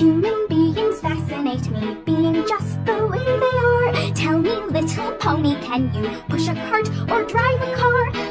Human beings fascinate me, being just the way they are. Tell me, little pony, can you push a cart or drive a car?